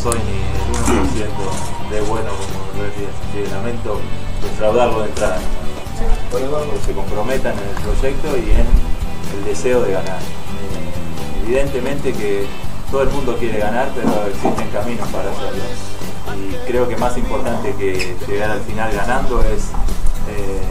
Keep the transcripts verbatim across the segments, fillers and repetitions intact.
soy ni el uno por ciento de bueno como lo decía, así que lamento defraudarlo de entrada. Que se comprometan en el proyecto y en el deseo de ganar. Eh, evidentemente que todo el mundo quiere ganar, pero existen caminos para hacerlo. Y creo que más importante que llegar al final ganando es eh,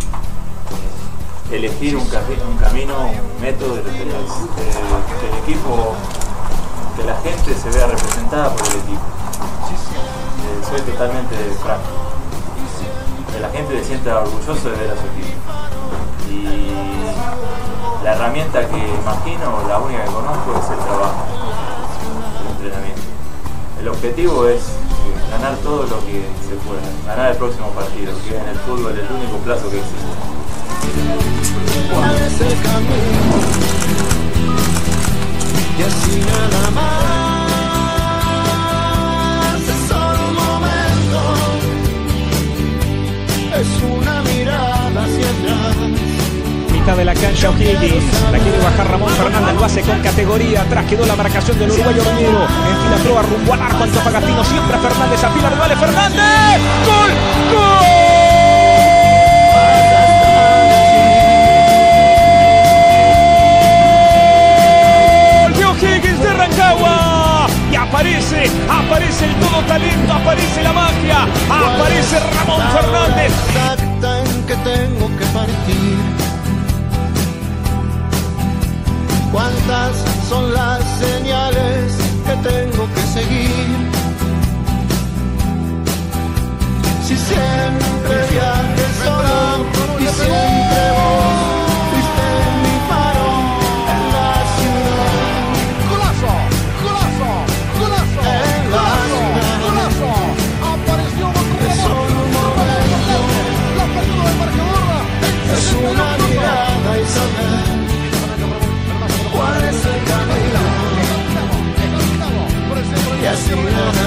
elegir un, cami un camino, un método del, del, del equipo, que la gente se vea representada por el equipo. Eh, soy totalmente franco. Que la gente se sienta orgulloso de ver a su equipo. Y la herramienta que imagino, la única que conozco, es el trabajo, el entrenamiento. El objetivo es ganar todo lo que se pueda, ganar el próximo partido, que en el fútbol es el único plazo que existe. ¿Cuál es el camino? Y así nada más. Es una mirada hacia atrás. Mitad de la cancha O'Higgins, la quiere bajar Ramón Fernández, lo hace con categoría. Atrás quedó la marcación del uruguayo Romero. Enfila proa rumbo al arco, Antofagastino siempre a Fernández, apila rivales, Fernández. ¡Gol! ¡Gol! De O'Higgins de Rancagua. Y aparece, aparece el todo talento, aparece la magia, aparece Ramón Fernández. Exacta en que tengo que partir. ¿Cuántas son las señales que tengo que seguir? Si siempre viaje solo y siempre vos fuiste mi faro en la ciudad. ¡Golazo! ¡Golazo! ¡Golazo! En la ciudad. ¡Golazo! Apareció Es solo un momento. la partida de marcador. Es una mirada y saber cuál es el camino. Y así nada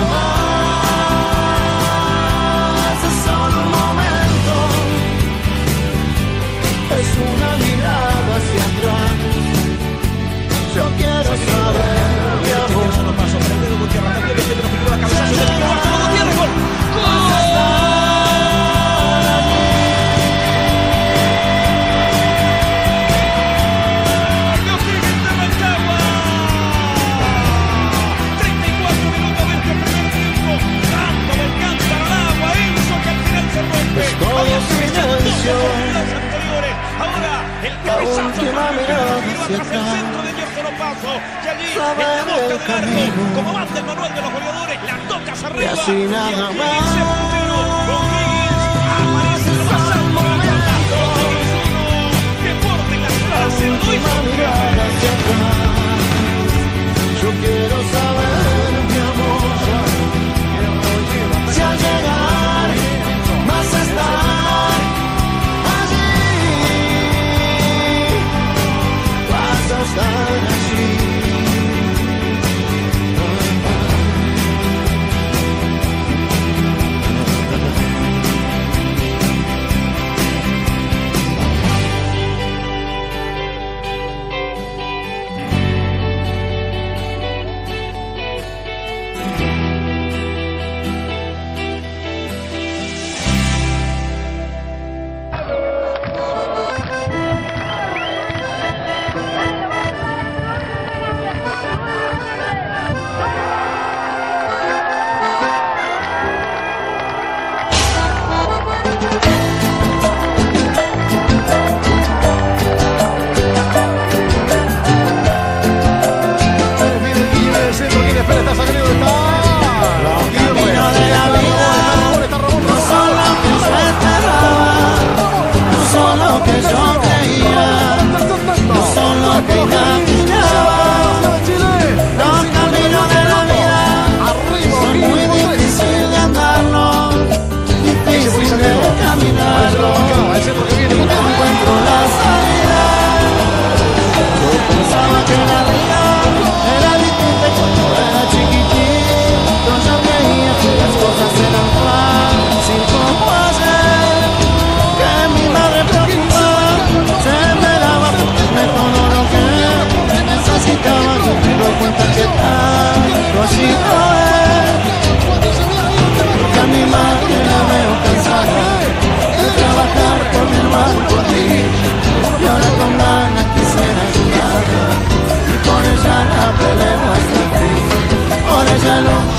más. Es solo un momento. Es una mirada hacia atrás. Yo quiero saber, mi amor. La última mirada hacia atrás, saber el camino. como manda el manual de los goleadores, la tocas arriba. Y así nada más. La última mirada hacia atrás. Yo quiero saber, mi amor, si al llegar vas a estar allí, vas a estar allí.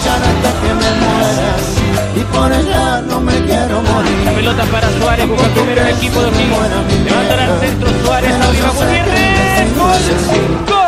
luchar hasta que me muera. Y por ella no me quiero morir. La pelota para Suárez, busca primero el equipo de O'Higgins. Levantan al centro Suárez, arriba Gutiérrez. ¡Gol! ¡Gol!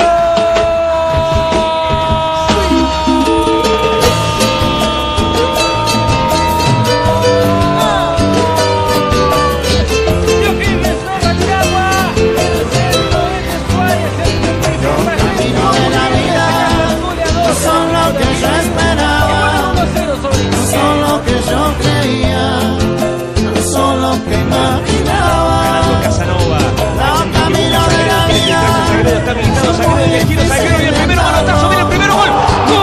Está habilitado Sagredo del esquino, Sagredo y el primero manotazo, viene el primero gol. ¡Gol!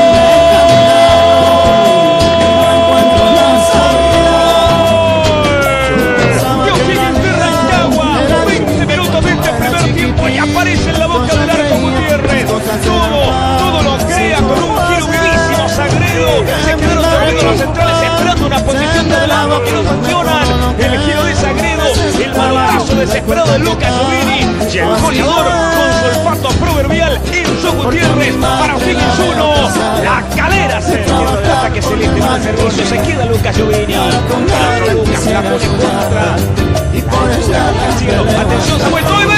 De O'Higgins de Rancagua, veinte minutos de este primer tiempo y aparece en la boca del arco Gutiérrez. Todo, todo lo crea con un giro vivísimo Sagredo. Se quedaron dormidos los centrales esperando una posición de adelanto que no funcionan. El giro de Sagredo, el manotazo desesperado de Lucas Giovini y el goleador con su olfato proverbial Enzo Gutiérrez para O'Higgins uno. La calera se detiene del ataque celeste más nervioso. Se queda Lucas Giovini. Otro Lucas se la pone contra. Y por eso atención Samuel Toiber.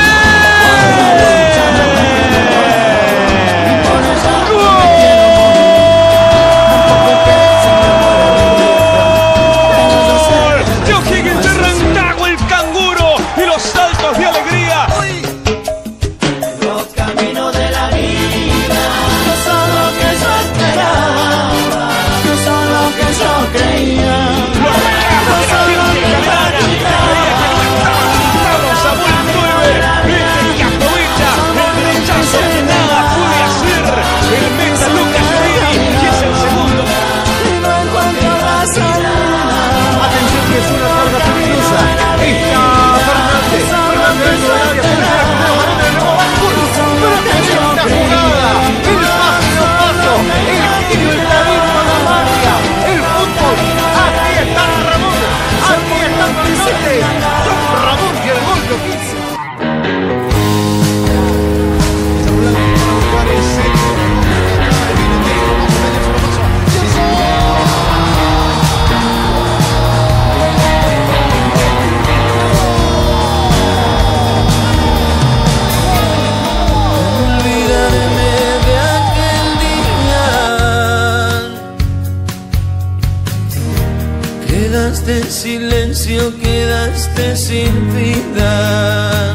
Quedaste en silencio, quedaste sin vida.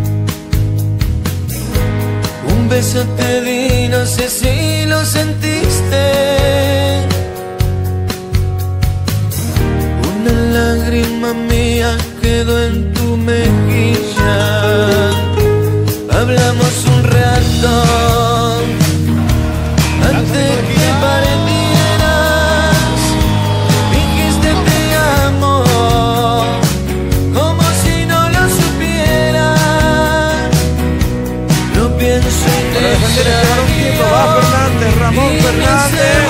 Un beso te di, no sé si lo sentiste. Una lágrima mía quedó en tu mejilla. Hablamos un rato antes que partieras. Dijiste te amo, como si no lo supiera. No pienso en extrañar. Va Fernández, Ramón Fernández.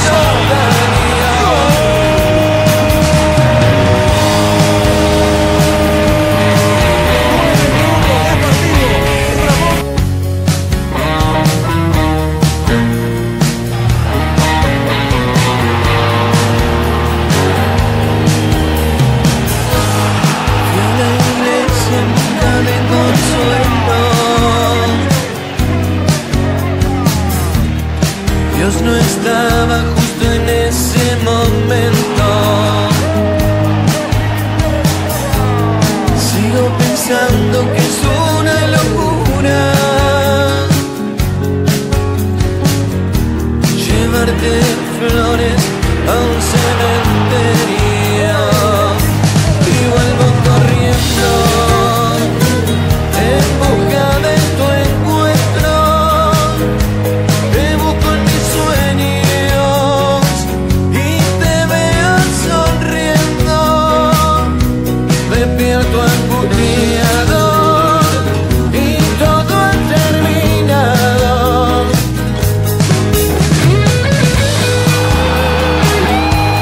Dios no estaba justo en ese momento. Sigo pensando que es una locura llevarte flores a un cementerio. Y vuelvo corriendo en busca de tu encuentro. Te busco en mis sueños y te veo sonriendo. Despierto angustiado y todo ha terminado.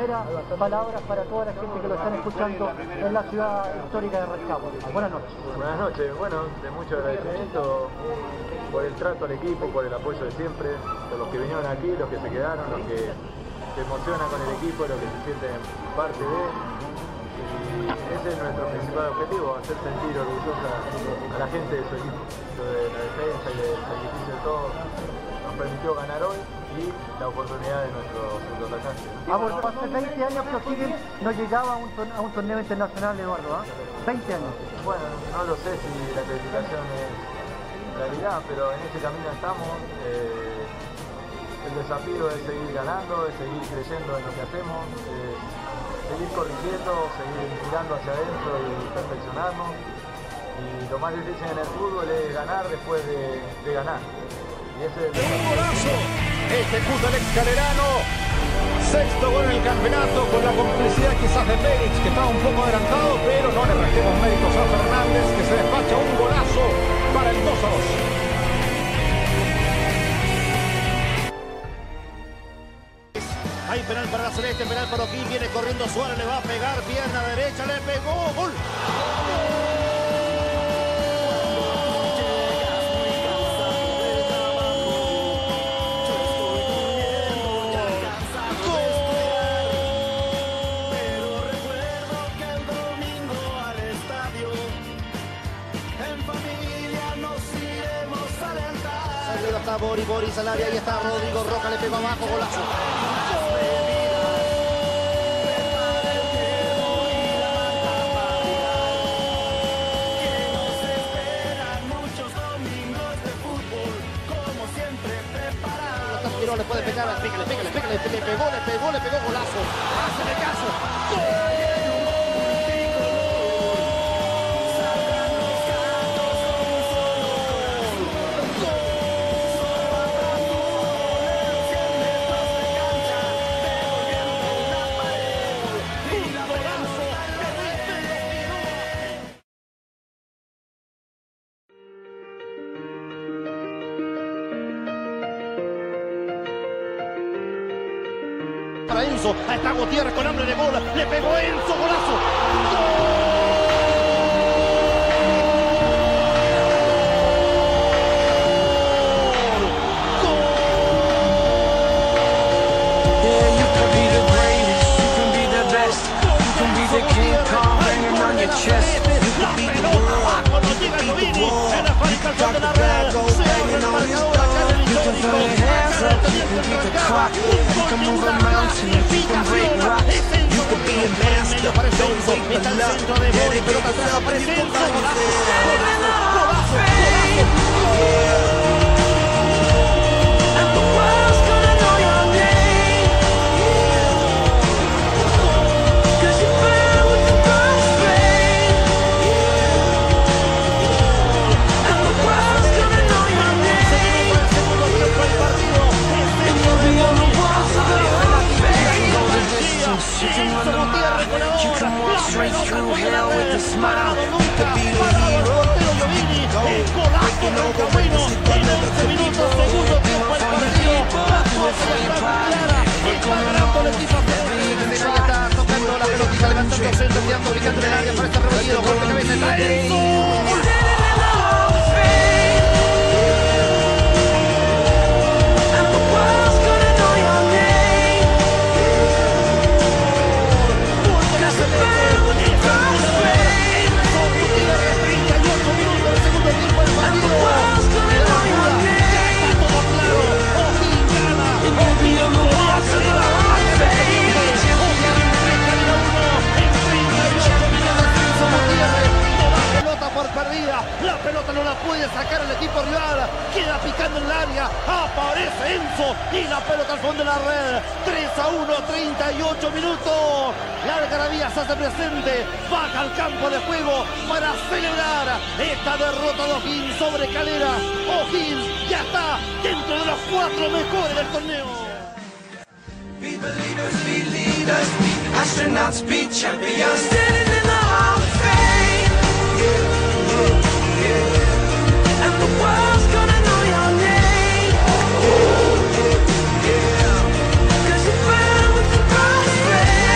primeras palabras para toda la gente que lo están escuchando en la ciudad histórica de Rancagua. Buenas noches. Buenas noches, bueno, de mucho agradecimiento por el trato al equipo, por el apoyo de siempre, por los que vinieron aquí, los que se quedaron, los que se emocionan con el equipo, los que se sienten parte de. Y ese es nuestro principal objetivo, hacer sentir orgullosa a la gente de su equipo. Esto de la defensa y del sacrificio de todos nos permitió ganar hoy y la oportunidad de nuestro segundo atacante. Ah, bueno, hace veinte años que O'Higgins no llegaba a un, torneo, a un torneo internacional, Eduardo, ¿eh? veinte años. Bueno, no lo sé si la clasificación es realidad, pero en ese camino estamos. Eh, el desafío es seguir ganando, es seguir creyendo en lo que hacemos, eh, seguir corrigiendo, seguir mirando hacia adentro y perfeccionarnos. Y lo más difícil en el fútbol es ganar después de, de ganar. Y ese es el ¡Un golazo! Ejecuta el excalerano. Sexto gol en el campeonato con la complicidad quizás de Pérez, que estaba un poco adelantado, pero no le restemos méritos a Fernández, que se despacha un golazo para el dos a dos. Hay penal para la Celeste, penal para O'Higgins, viene corriendo Suárez, le va a pegar, pierna derecha, le pegó, gol. Está Bori, Boris al área, ahí está Rodrigo Roca, le pegó abajo, golazo. Le puede pegar, pégale, pégale, pégale, le pegó, le pegó, le pegó, golazo. Hacele caso. ¡Gol! Para Enzo, ahí está Gutiérrez con hambre de gol, le pegó Enzo, golazo. ¡Gol! Yeah, you can be the greatest, you can be the best, you can be the King Kong banging on your chest, you can be the world, you can beat the wall, you can drop the bag, go banging on his door, you can throw your hands up, you can beat the clock, you can move a mountain, you can break rocks, you can be a master, don't wait for luck, get it, get yourself, you can find yourself. And the world's gonna know your name, cause you burn with the burst flame, and the world's gonna know your name, and you'll be on the walls of the Hall of Fame. Go the distance, you can run the mile, you can walk straight through hell with a smile, you could be the hero, you could be the goal, breaking over windows, together the people, everyone from the people, do it for your pride, we're gonna know that we Está tocando la pelotita, levantando el centro, tirando, ubicando en el área, para este revolvido, golpe de cabeza, está Enzo. Perdida, la pelota no la puede sacar el equipo rival, queda picando en el área, aparece Enzo y la pelota al fondo de la red. Tres a uno, treinta y ocho minutos, la algarabía se hace presente, baja al campo de juego para celebrar esta derrota de O'Higgins sobre Calera. O'Higgins ya está dentro de los cuatro mejores del torneo. Be believers, be leaders, be astronauts, be champions, standing in the Hall of Fame. Yeah, yeah, yeah. And the world's gonna know your name. Yeah, yeah, yeah. Cause you burn with the bright flame.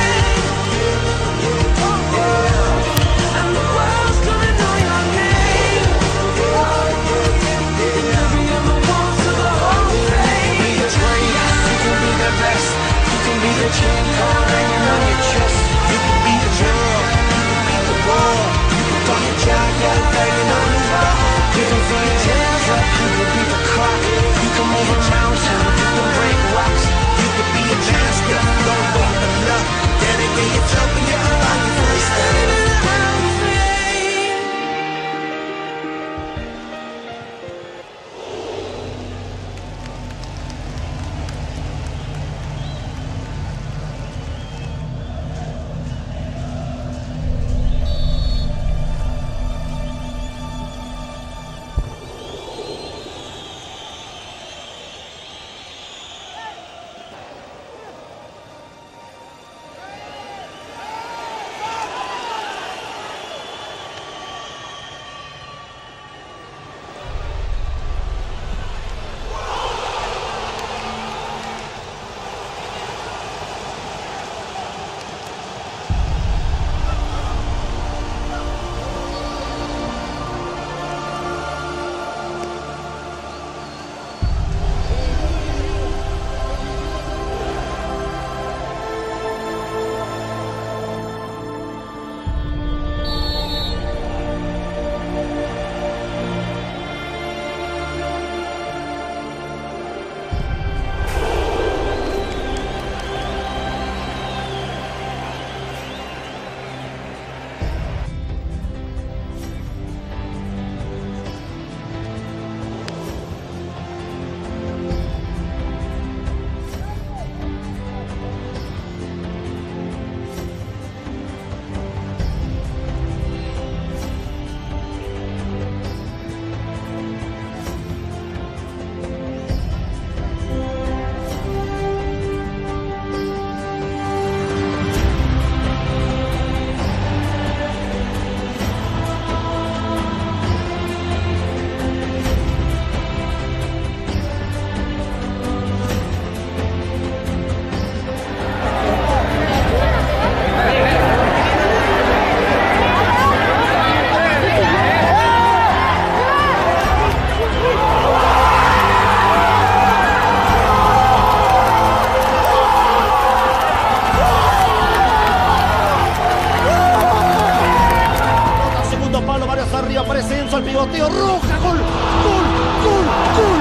Mateo Roja, gol, gol, gol, gol,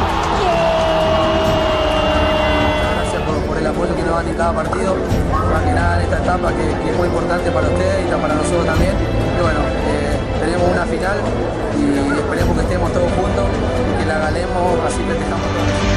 Gracias por, por el apoyo que nos dan en cada partido, más que nada en esta etapa que, que es muy importante para ustedes y para nosotros también. Y bueno, eh, tenemos una final y esperemos que estemos todos juntos y que la ganemos, así festejamos todos.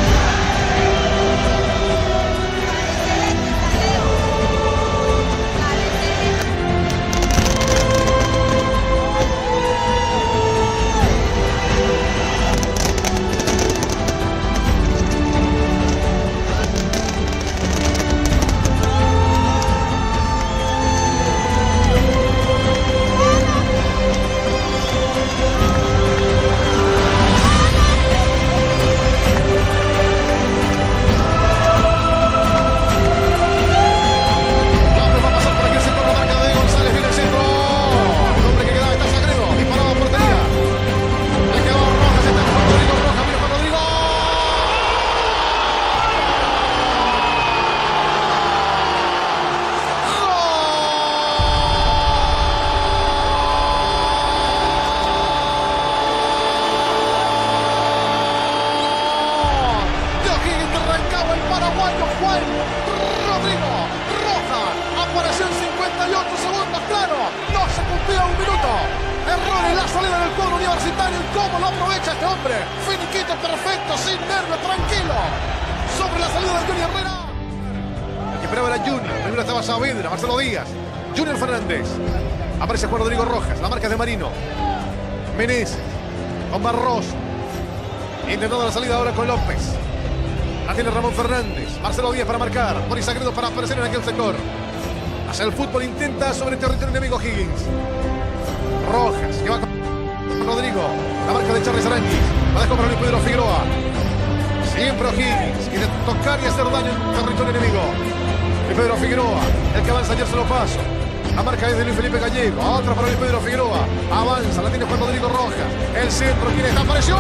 Marcelo Díaz, Junior Fernández, aparece Juan Rodrigo Rojas, la marca es de Marino, Meneses, con Barroso, intentando la salida ahora con López, la tiene Ramón Fernández, Marcelo Díaz para marcar, Boris Sagredo para aparecer en aquel sector, hacia el fútbol intenta sobre el territorio enemigo Higgins, Rojas, que va con Rodrigo, la marca de Charles Aranguis, la dejó para Luis Pedro Figueroa, siempre Higgins, quiere tocar y hacer daño en territorio enemigo. Luis Pedro Figueroa, el que avanza ayer se lo paso. La marca es de Luis Felipe Gallego. Otra para Luis Pedro Figueroa. Avanza, la tiene Juan Rodrigo Rojas. El centro, ¿quién está? ¡Apareció!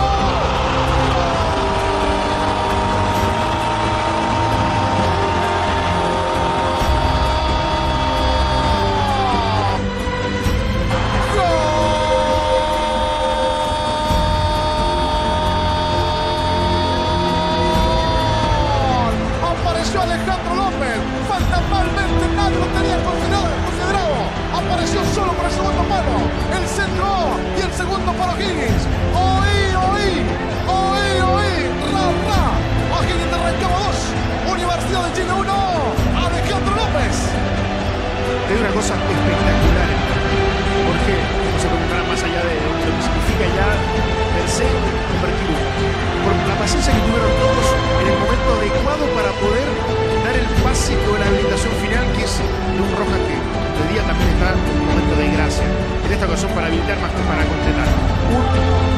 Solo para el segundo palo, el centro y el segundo para Higgins. Oí, oí, oí, oí, ra, ra. Higgins arrancaba dos, Universidad de Chile uno, Alejandro López. Es una cosa espectacular, porque no se preguntará más allá de lo que significa ya vencer y convertir uno. Por la paciencia que tuvieron todos en el momento adecuado para poder dar el pase o la habilitación final, que es de un Rojas que hoy día también está en un momento de gracia. En esta ocasión para habilitar más que para completar. Un...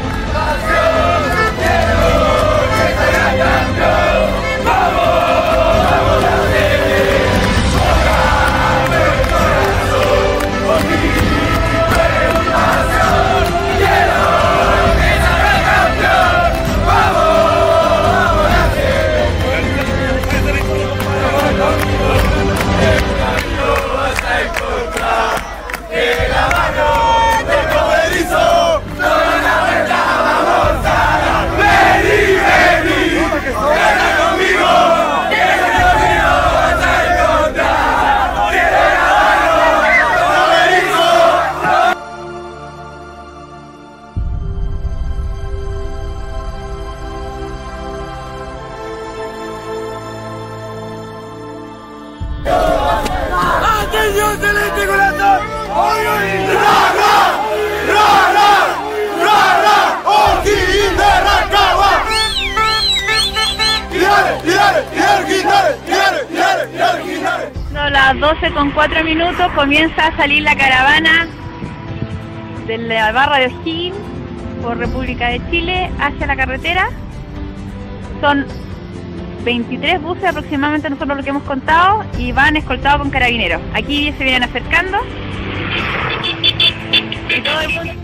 ¡Atención, Celeste Corazón! ¡Hoy, hoy! ¡Rara! ¡Rara! ¡Rara! ¡O'Higgins de Rancagua! ¡Y dale! ¡Y dale! ¡Y dale! ¡Y dale! ¡Y dale! ¡Y dale! ¡Y dale! ¡Y dale! A las doce con cuatro minutos comienza a salir la caravana de la barra de O'Higgins por República de Chile hacia la carretera. Son veintitrés buses aproximadamente, nosotros lo que hemos contado, y van escoltados con carabineros. Aquí se vienen acercando y todo el mundo...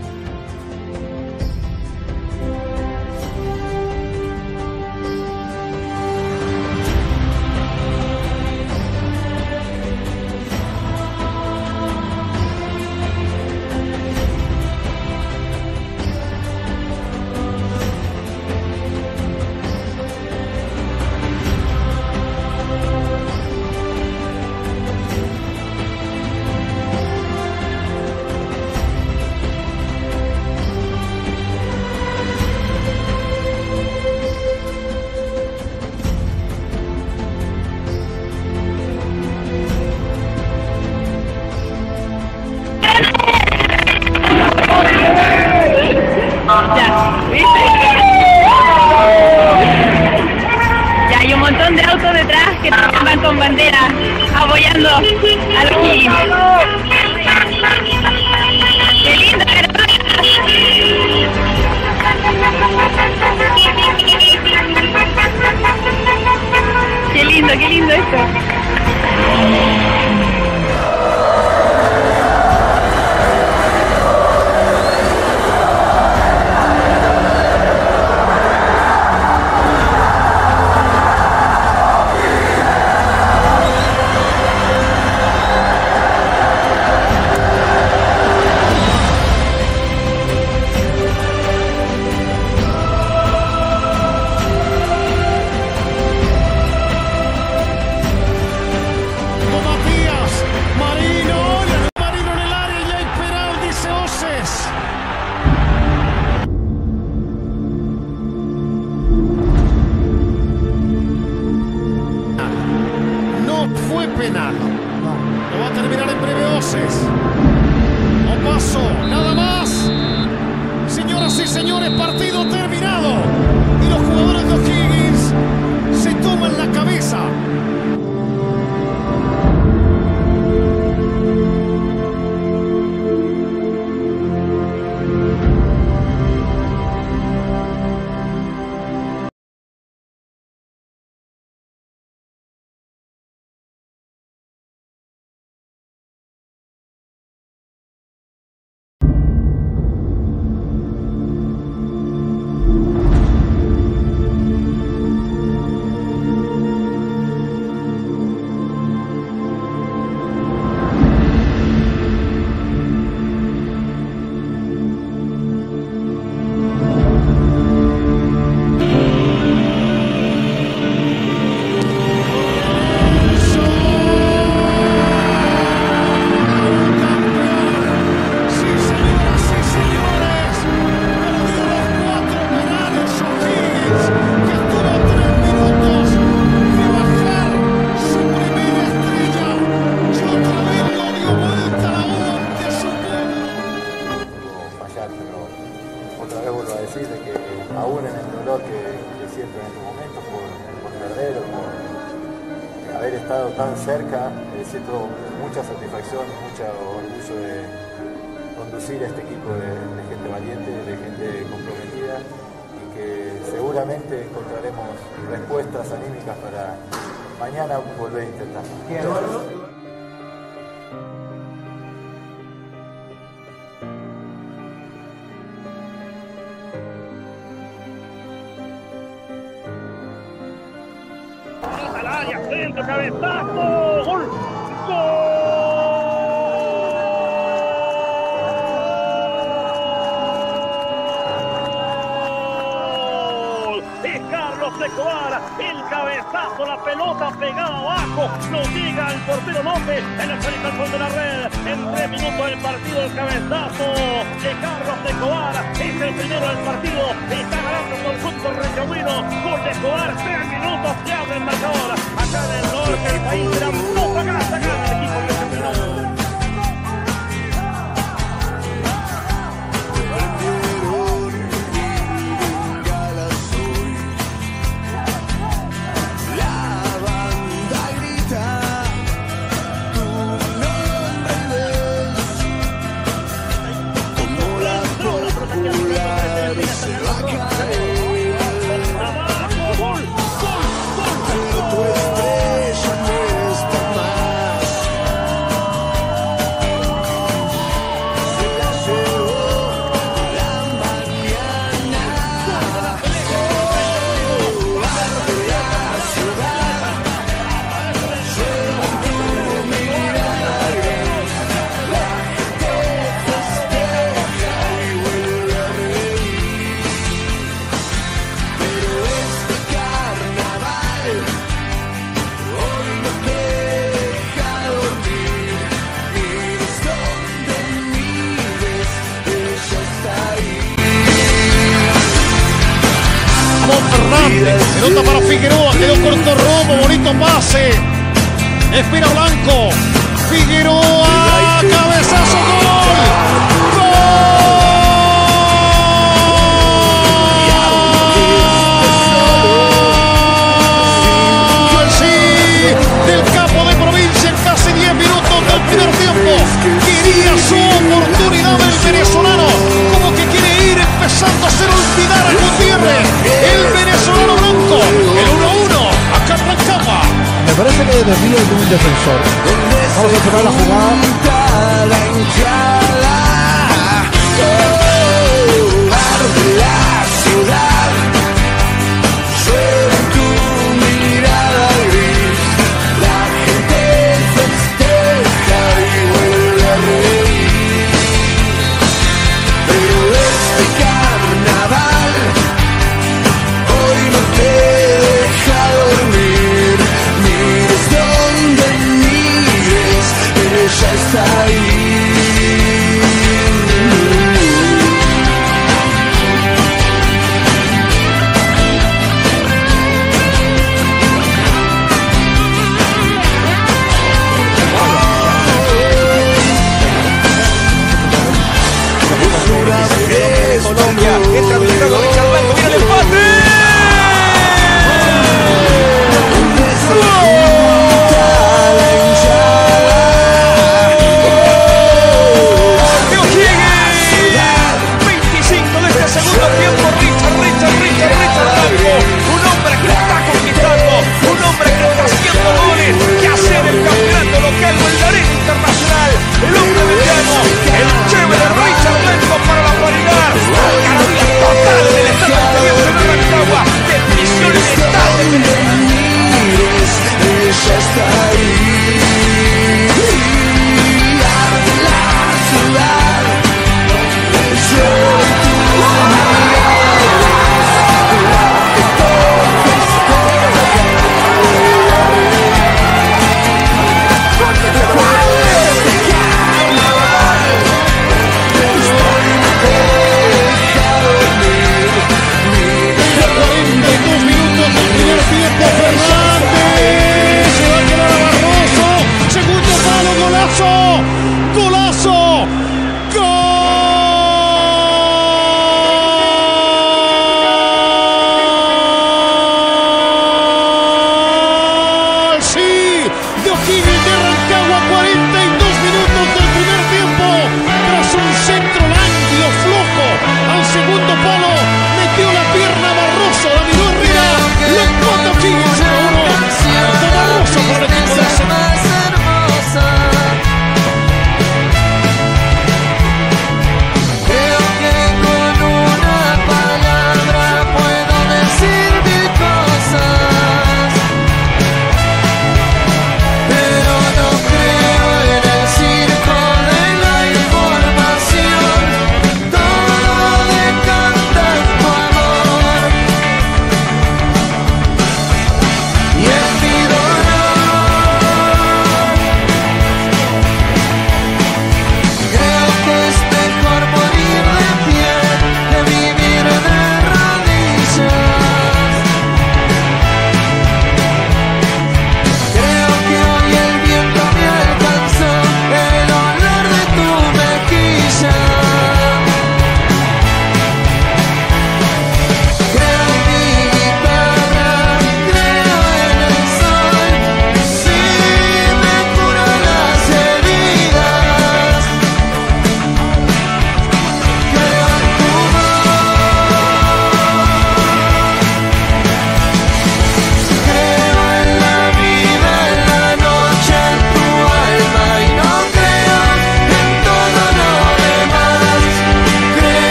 ¿Viste? Ya hay un montón de autos detrás que también van con bandera apoyando a los Higgins. ¡Qué lindo, caravana! ¡Qué lindo, qué lindo esto! Tan cerca, eh, siento mucha satisfacción, mucho orgullo de conducir a este equipo de, de gente valiente, de gente comprometida y que seguramente encontraremos respuestas anímicas para mañana volver a intentarlo. Centro, cabezazo, gol, gol. Es Carlos Escobar, el cabezazo, la pelota pegada abajo, lo llega el portero López en el centro al fondo de la red. En tres minutos del partido, el cabezazo de Carlos Escobar es el primero del partido. Está ganando el conjunto regiogüino. Gol de Escobar, tres minutos, se abre el marcador. Acá en el norte del país será poca grasa gana el equipo que se terminó. Pelota para Figueroa, quedó corto Romo, bonito pase. Espera Blanco. Figueroa, cabezazo, gol. ¡Gol! parece que desvío de un defensor. Vamos a observar la jugada. La ciudad, suena tu mirada gris, la gente festeja y vuelve a reír, pero este carnaval hoy no te deja dormir, mires donde mires, ella está ahí.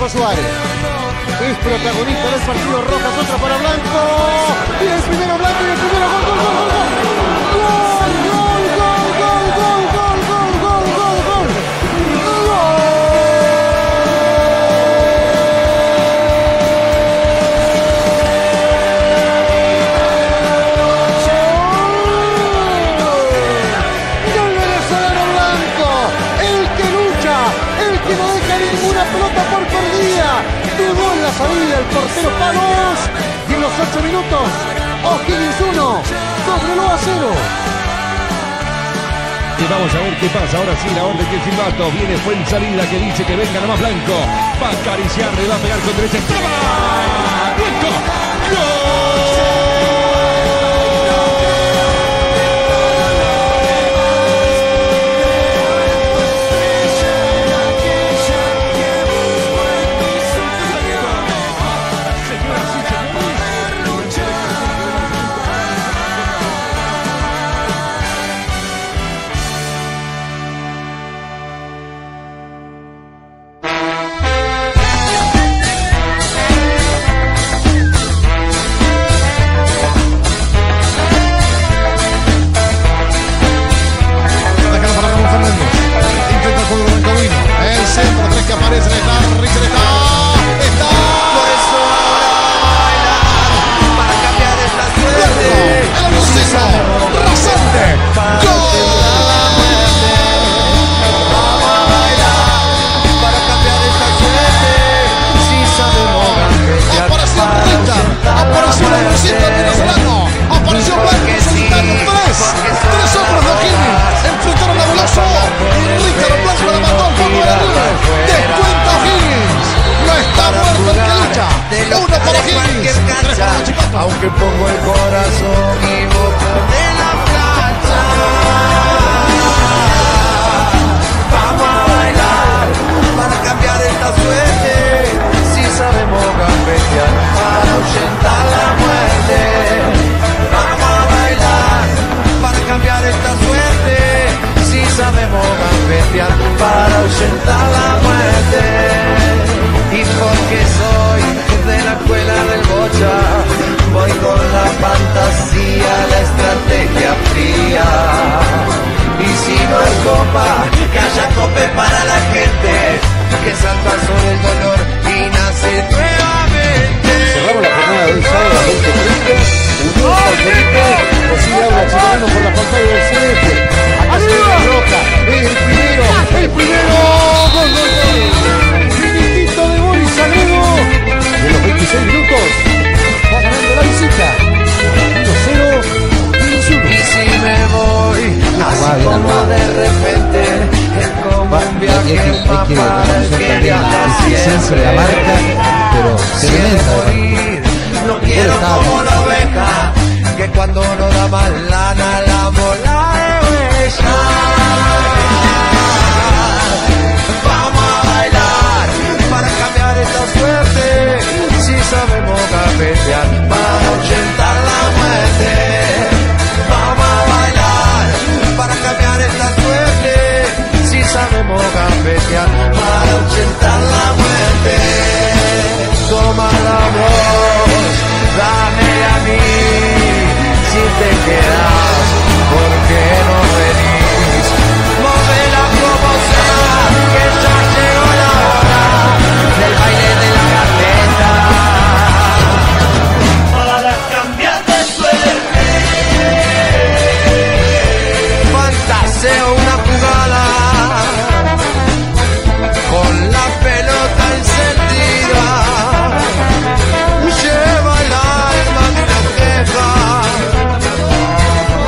Franco Suárez. Es protagonista del partido. Rojas, otra para Blanco. Y el primero Blanco y el primero gol, gol, gol, gol, gol. Salida el portero Palos y en los ocho minutos O'Higgins uno, Cobreloa cero. Y vamos a ver qué pasa. Ahora sí, la orden que el silbato viene, fue en salida que dice que venga nomás Blanco. Va a acariciar, le va a pegar con derecha. ¡Toma! ¡Blanco! ¡Gol! Aunque pongo el corazón y boca de la plancha, vamos a bailar para cambiar esta suerte. Si sabemos gambetear para ahuyentar la muerte, vamos a bailar para cambiar esta suerte. Si sabemos gambetear para ahuyentar la muerte. Y porque soy de la escuela del Bocha, voy con la fantasía, la estrategia fría. Y si no hay copa, que haya cope para la gente, que salta sobre el dolor y nace nuevamente. Cerramos la jornada de hoy sábado a veinte treinta. Unión San Felipe, posible habla chileno por la pantalla del celeste. Acá se ve la Roca, el primero, el primero, gol, gol, gol. Finitito de Boris Sagredo. De los veintiséis minutos, va ganando la visita. uno cero, uno. Y si me voy, así como de repente, es como un viaje, un mapa que viaja siempre. La marca, pero se morir, no quiero como la oveja, que cuando no da más lana la bola de huella. Vamos a bailar para cambiar esta suerte. Si sabemos gambetear para ahuyentar la muerte, vamos a bailar para cambiar esta suerte. Si sabemos gambetear para ahuyentar la muerte. Toma la voz, dame a mí. Si te quedas, ¿por qué no venís? Móvela como sea, que ya llegó la hora del baile de la gambeta. Para cambiar de suerte, fantaseo una jugada con la pelota encendida. Lleva el alma de una queja.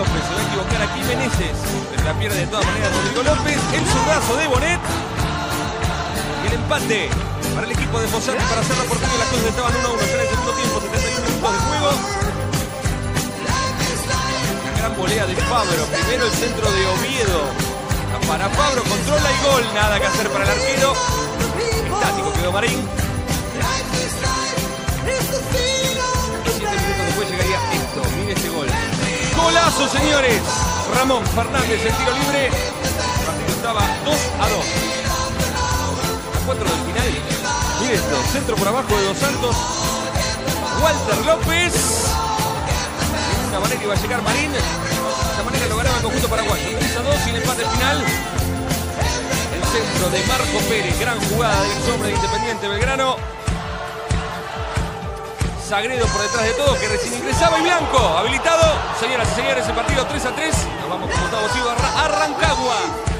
López. Se va a equivocar aquí Meneses. Pero la pierde de todas maneras Rodrigo López. El zurdazo de Bonet. Y el empate para el equipo de Fossati para hacer la oportunidad. Las cosas estaban uno a uno. Ya en el segundo tiempo, setenta y uno minutos de juego. Una gran volea de Fabro. Primero el centro de Oviedo. Para Fabro, controla y gol. Nada que hacer para el arquero. Estático quedó Marín. Siete minutos después llegaría esto. Mire este gol. ¡Golazo, señores! Ramón Fernández, el tiro libre. El partido estaba dos a dos. A cuatro del final. Mire esto. Centro por abajo de Dos Santos. Walter López. De una manera iba a llegar Marín. De esta manera lo ganaba el conjunto paraguayo. tres a dos y el empate final. El centro de Marco Pérez. Gran jugada del hombre de Independiente Belgrano. Sagredo por detrás de todo, que recién ingresaba, y Blanco, habilitado. Señoras y señores, el partido tres a tres. Nos vamos con Gustavo Silva a Rancagua.